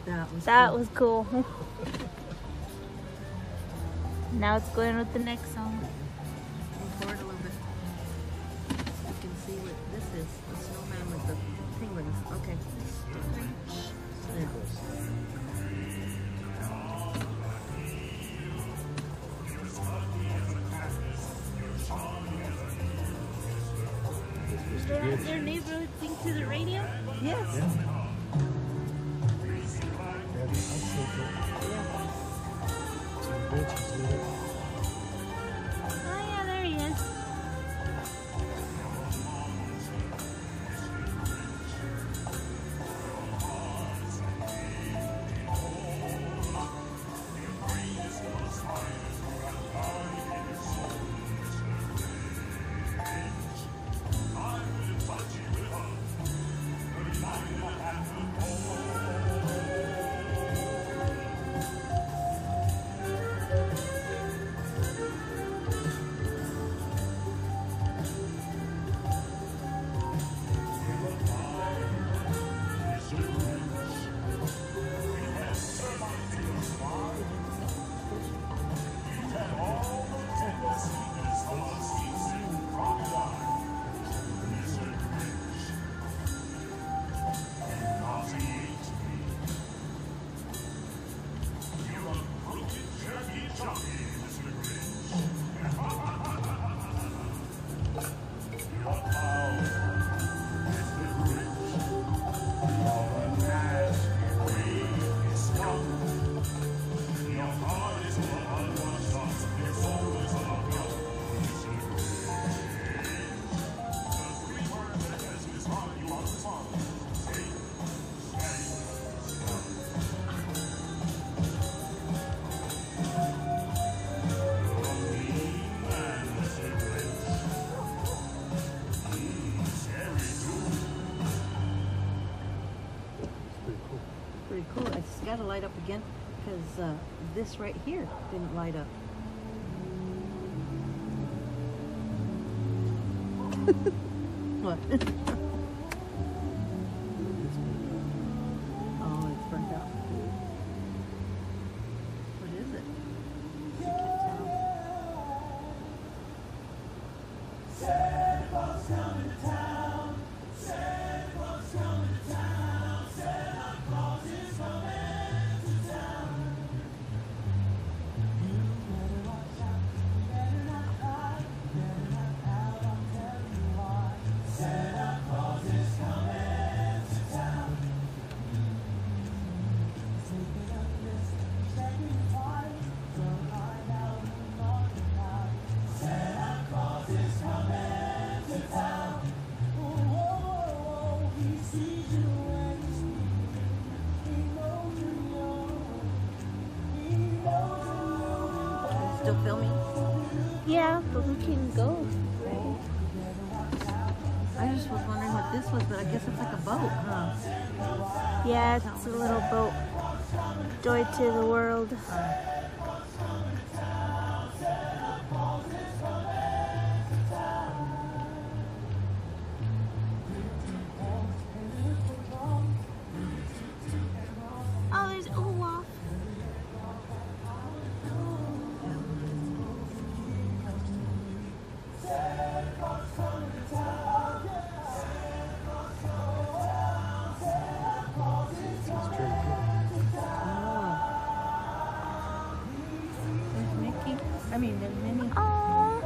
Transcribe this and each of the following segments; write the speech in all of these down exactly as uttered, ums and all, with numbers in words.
That was That cool. was cool. Now it's going with the next song. Move forward a little bit. You can see what this is. The snowman with the penguins. Okay. Yeah. Does their neighborhood sing to the radio? Yes. Yeah. Oh yeah, there he is. Pretty cool. I just got to light up again because uh, this right here didn't light up. What? Oh, it's burnt out. What is it? I can't tell. Santa Claus coming to town. Santa Claus coming to town. Santa Claus is coming to town. You better watch out. You better not cry. You better not pout. I'll tell you why. Santa Claus is coming to town. Take it up, listen, check it twice. Don't find out who's talking about. Santa Claus is coming to town. Oh, oh, oh, he sees you when you sleep. He knows you're young. He knows you're young. Still filming? Yeah, but we can go. I just was wondering what this was, but I guess it's like a boat, huh? Yeah, it's a little boat. Joy to the world. Oh, there's Olaf. There's Mickey. I mean, there's Minnie. Oh.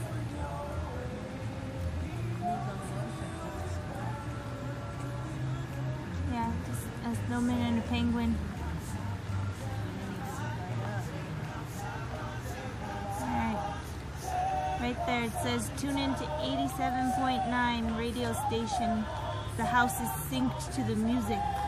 Yeah, just a snowman and a penguin. Alright. Right there it says tune in to eighty-seven point nine radio station. The house is synced to the music.